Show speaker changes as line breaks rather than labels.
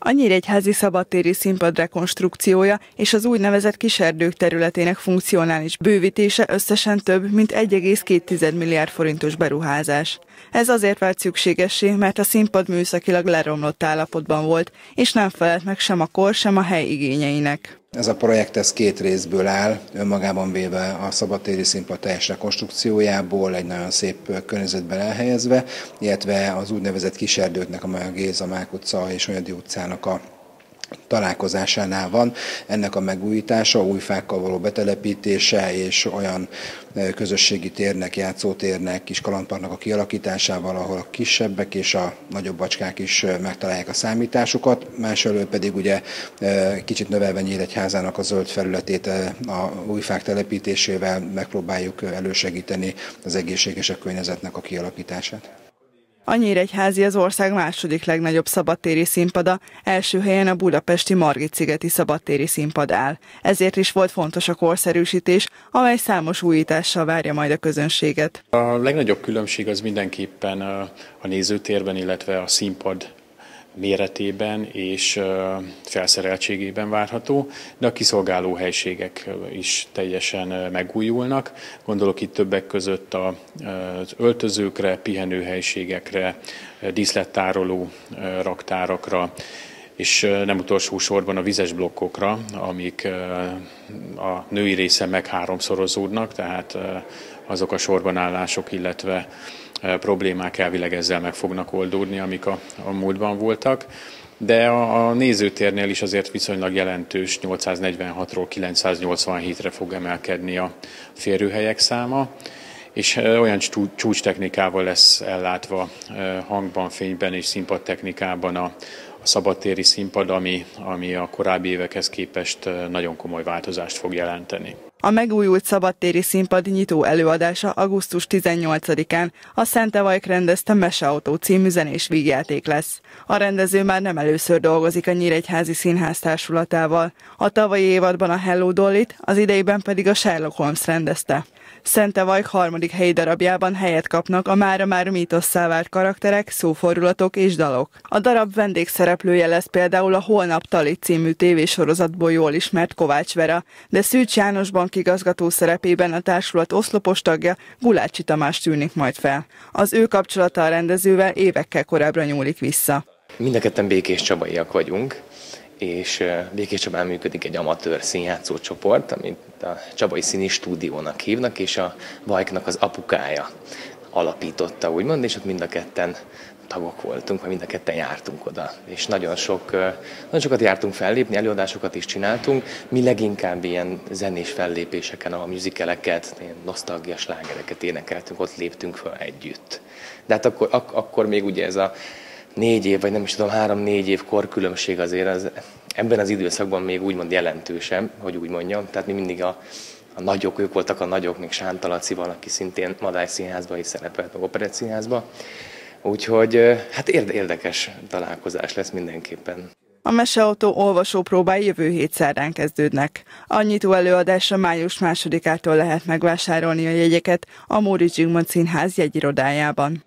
A Nyíregyházi szabadtéri színpad rekonstrukciója és az úgynevezett kiserdők területének funkcionális bővítése összesen több, mint 1,2 milliárd forintos beruházás. Ez azért vált szükségessé, mert a színpad műszakilag leromlott állapotban volt, és nem felelt meg sem a kor, sem a hely igényeinek.
Ez a projekt két részből áll, önmagában véve a szabadtéri színpad teljes rekonstrukciójából, egy nagyon szép környezetben elhelyezve, illetve az úgynevezett kiserdőknek, amely a Géza, Mák utca és Onyadi utcának a találkozásánál van. Ennek a megújítása, új fákkal való betelepítése és olyan közösségi térnek, játszótérnek, kis kalandparknak a kialakításával, ahol a kisebbek és a nagyobb bacskák is megtalálják a számításukat. Másfelől pedig ugye kicsit növelve Nyíregyházának a zöld felületét a új fák telepítésével megpróbáljuk elősegíteni az egészségesebb környezetnek a kialakítását.
A Nyíregyházi az ország második legnagyobb szabadtéri színpada, első helyen a budapesti Margit-szigeti szabadtéri színpad áll. Ezért is volt fontos a korszerűsítés, amely számos újítással várja majd a közönséget.
A legnagyobb különbség az mindenképpen a nézőtérben, illetve a színpad méretében és felszereltségében várható, de a kiszolgáló helységek is teljesen megújulnak. Gondolok itt többek között az öltözőkre, pihenőhelyiségekre, díszlettároló raktárakra, és nem utolsó sorban a vizes blokkokra, amik a női része meg háromszorozódnak, tehát azok a sorbanállások, illetve problémák elvileg ezzel meg fognak oldódni, amik a múltban voltak. De a nézőtérnél is azért viszonylag jelentős, 846-ról 987-re fog emelkedni a férőhelyek száma, és olyan csúcstechnikával lesz ellátva hangban, fényben és színpadtechnikában a szabadtéri színpad, ami a korábbi évekhez képest nagyon komoly változást fog jelenteni.
A megújult szabadtéri színpad nyitó előadása augusztus 18-án a Szente Vajk rendezte Meseautó című zenés vígjáték lesz. A rendező már nem először dolgozik a Nyíregyházi Színház társulatával. A tavalyi évadban a Hello Dollyt, az idejében pedig a Sherlock Holmes rendezte. Szente Vajk harmadik helyi darabjában helyet kapnak a mára mítosszá vált karakterek, szófordulatok és dalok. A darab vendégszereplője lesz például a Holnap Tali című tévésorozatból jól ismert Kovács Vera, de Szűcs János bankigazgató szerepében a társulat oszlopos tagja Gulácsi Tamás tűnik majd fel. Az ő kapcsolata a rendezővel évekkel korábbra nyúlik vissza.
Mind a ketten Békés Csabaiak vagyunk, és Békés Csabán működik egy amatőr színjátszó csoport, amit a Csabai Színi Stúdiónak hívnak, és a Vajknak az apukája alapította, úgymond, és ott mind a ketten tagok voltunk, vagy mind a ketten jártunk oda. És nagyon sokat jártunk fellépni, előadásokat is csináltunk. Mi leginkább ilyen zenés fellépéseken, a musicaleket, ilyen nosztalgia slágereket énekeltünk, ott léptünk fel együtt. De hát akkor még ugye ez a 4 év, vagy nem is tudom, 3-4 év korkülönbség azért ebben az időszakban még úgymond jelentősebb, hogy úgy mondjam. Tehát mi mindig a nagyok, ők voltak a nagyok, még Sánta Lacival, aki szintén Madály Színházban is szerepelt, meg Operett Színházban. Úgyhogy hát érdekes találkozás lesz mindenképpen.
A Meseautó olvasópróbái jövő hét szerdán kezdődnek. A nyitó előadásra május 2-ától lehet megvásárolni a jegyeket a Móricz Zsigmond Színház jegyirodájában.